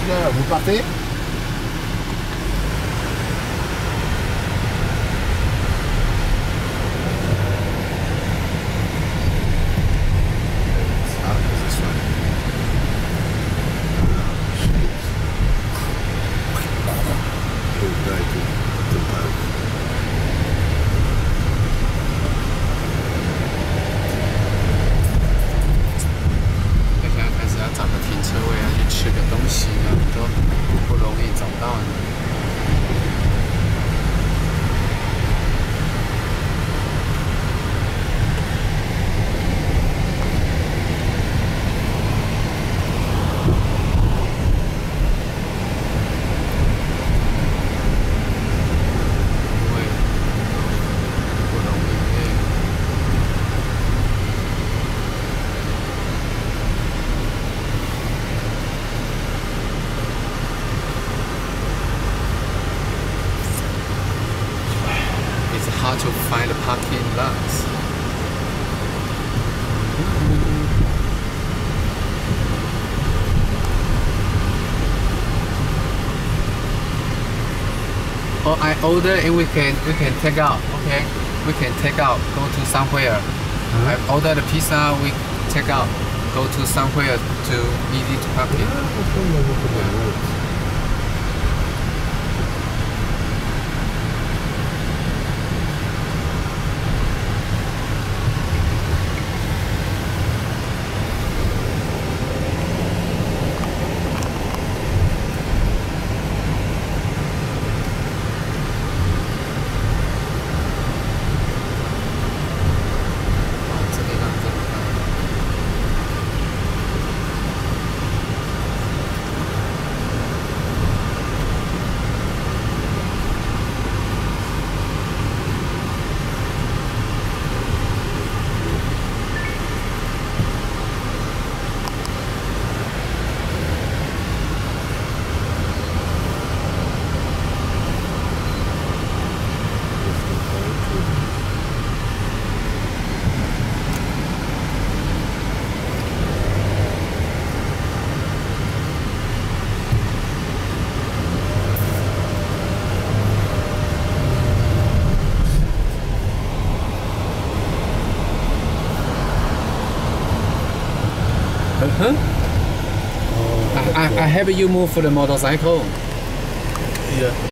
heures. Vous partez? Hard to find parking lots. Oh, I order and we can take out. Okay, we can take out. Go to somewhere. I order the pizza. We take out. Go to somewhere to easy to parking. Huh? I have you move for the motorcycle. Yeah.